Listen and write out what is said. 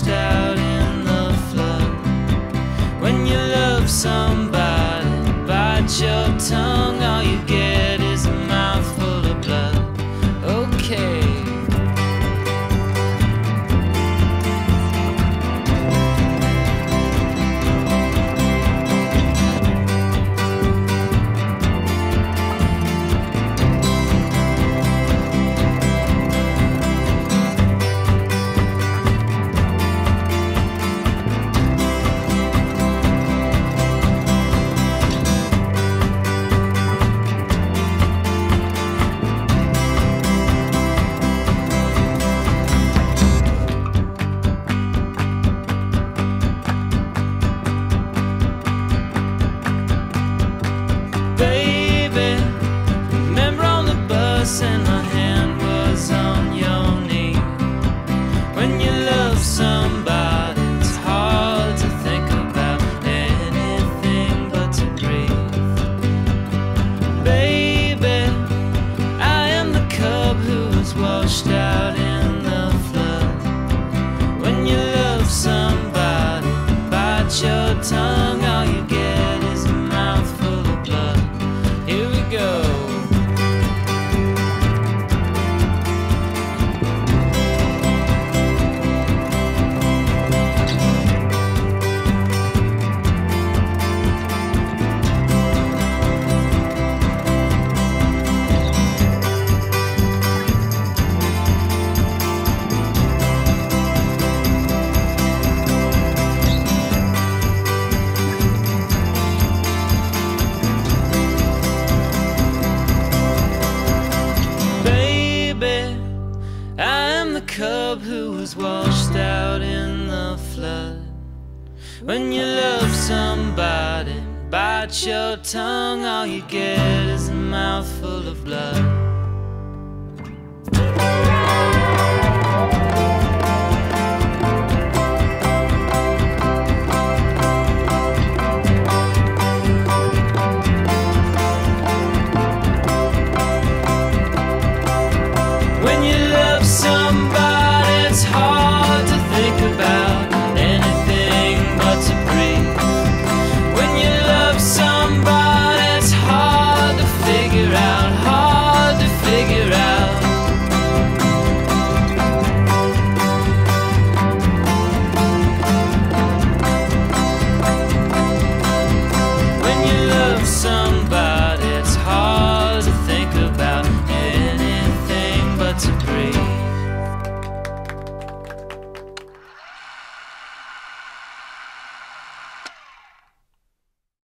washed out in the flood. When you love somebody, bite your tongue, all you get is a mouthful of blood. Okay. And my hand was on your knee. When you love somebody, it's hard to think about anything but to breathe. Baby, I am the cub who was washed out in the flood. When you love somebody, bite your tongue, all you get is a mouthful of blood. Here we go. Cub who was washed out in the flood. When you love somebody, bite your tongue, all you get is a mouthful of blood.